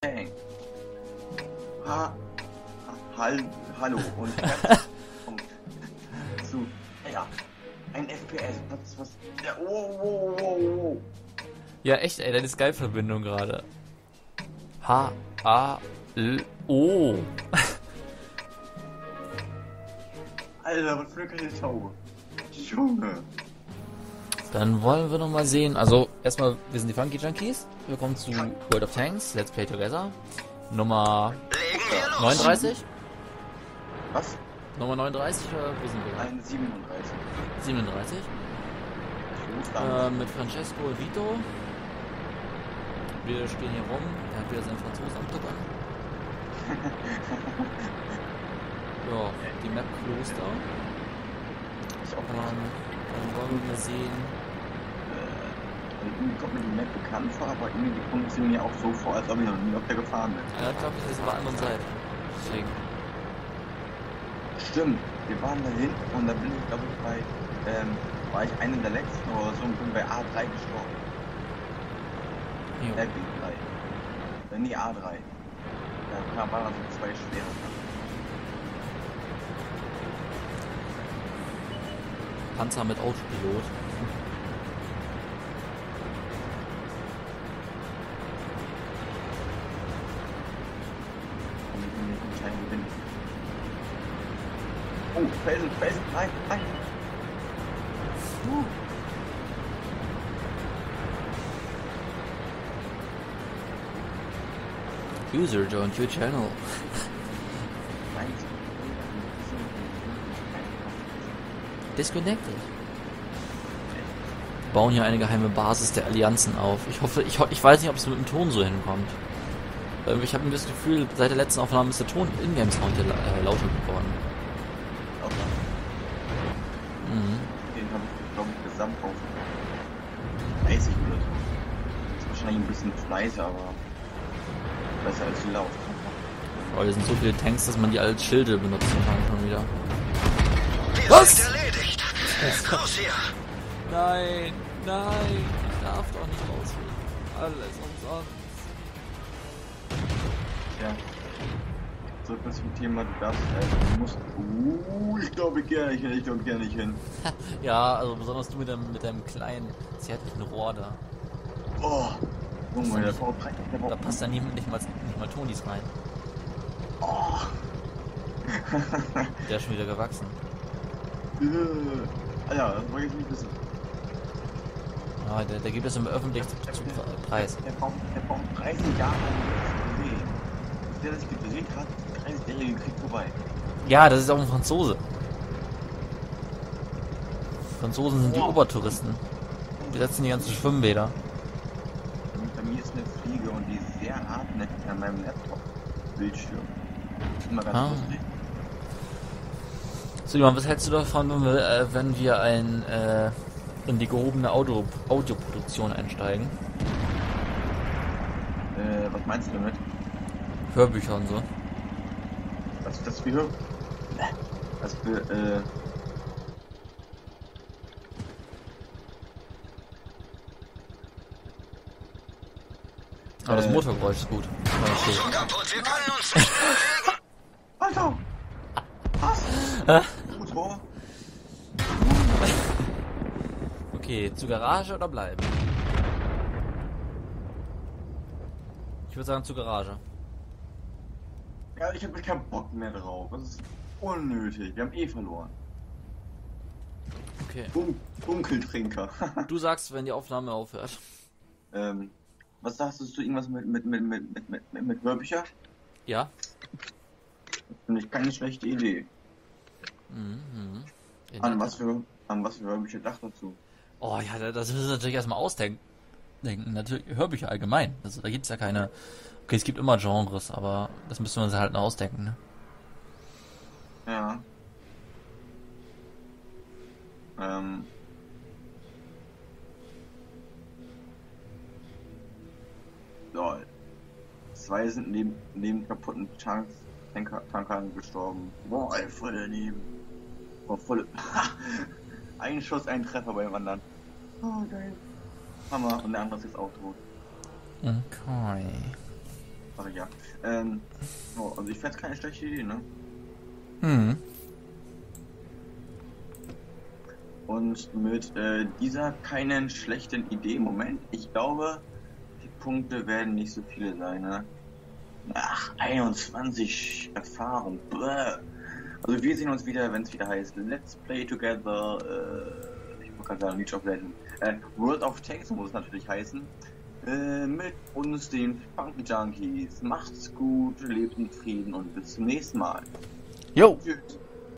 Hey. Hallo und herzlich willkommen zu, ja, ein FPS. Was? Ja, oh. Ja, echt, ey, deine Skype-Verbindung gerade. H-A-L-O. Alter, was für eine kleine Taube. Junge. Dann wollen wir noch mal sehen. Also, erstmal, wir sind die Funky Junkies. Wir kommen zu World of Tanks, Let's Play Together. Nummer 39? Was? Nummer 39 oder wo sind wir? Ein 37. 37. Mit Francesco und Vito. Wir stehen hier rum. Er hat wieder seinen Franzosen am Tuckern. Ja, die Map Kloster. Dann wollen wir sehen. Irgendwie kommt mir die Map bekannt vor, aber irgendwie kommt sie mir auch so vor, als ob ich noch nie auf der gefahren bin. Ja, ich glaube, das ist auf der anderen Seite. Deswegen. Stimmt, wir waren da hinten und da bin ich, glaube ich, war ich einer der letzten oder so und bin bei A3 gestorben. Jo. B3. Nee, A3. Da waren also zwei schwere. Panzer mit Autopilot. Oh, Felsen, nein. User joined your channel. Disconnected. Wir bauen hier eine geheime Basis der Allianzen auf. Ich hoffe, ich weiß nicht, ob es mit dem Ton so hinkommt. Ich habe das Gefühl, seit der letzten Aufnahme ist der Ton in-game-Sound hier lauter geworden. Den habe ich, glaube ich, gesamt auf 30 oder so. Ist wahrscheinlich ein bisschen zu leise, aber besser als zu laut. Oh, hier sind so viele Tanks, dass man die als Schilde benutzen kann schon wieder. Was? Erledigt. Raus hier. Nein, ich darf doch nicht rausfliegen. Alles umsonst. Ja. Zurück zum Thema, du musst. Ich glaube gerne nicht hin. Ja, also besonders du mit deinem kleinen, zärtlichen Rohr da. Oh, Junge, der Da passt ja nicht mal Tonis rein. Oh. Der ist schon wieder gewachsen. Ja, das wollte ich nicht wissen. Ja, der gibt es im öffentlichen Preis. Der Baum 30 Jahre gedreht. Der das gedreht hat, 30-jährige Krieg vorbei. Ja, das ist auch ein Franzose. Franzosen sind die Obertouristen. Die setzen die ganzen Schwimmbäder. Bei mir ist eine Fliege und die ist sehr hartnäckig an meinem Laptop-Bildschirm. Das ist immer ganz lustig. So, Johann, was hältst du davon, wenn wir in die gehobene Audioproduktion einsteigen? Was meinst du damit? Hörbücher und so. Das wir hören? Aber das Motorgeräusch ist gut. Schon kaputt, wir können uns nicht bewegen. Alter! Was? Motor? Okay, zur Garage oder bleiben? Ich würde sagen zur Garage. Ja, ich habe keinen Bock mehr drauf. Das ist unnötig. Wir haben eh verloren. Okay. Dunkeltrinker. Du sagst, wenn die Aufnahme aufhört. Was sagst du zu irgendwas mit Hörbücher? Ja. Das finde ich keine schlechte Idee. An was für Hörbücher dachtest du? Oh ja, das müssen wir natürlich erstmal ausdenken. Natürlich Hörbücher allgemein. Also da gibt's ja keine. Okay, es gibt immer Genres, aber das müssen wir uns halt noch ausdenken, ne? Ja. So. 2 sind neben kaputten Tankern gestorben. Boah, ey, voll daneben. Boah, voll. Ein Schuss, ein Treffer beim anderen. Oh, geil. Hammer. Und der andere ist jetzt auch tot. Okay. Ach ja. Oh, also ich fände es keine schlechte Idee, ne? Mhm. Und mit dieser keinen schlechten Idee, Moment, ich glaube, die Punkte werden nicht so viele sein, ne? Ach, 21 Erfahrung. Bäh. Also wir sehen uns wieder, wenn es wieder heißt Let's Play Together, ich wollte gerade sagen, League of Legends, World of Tanks muss es natürlich heißen, mit uns den Funky Junkies. Macht's gut, lebt in Frieden und bis zum nächsten Mal. Jo! Tschüss.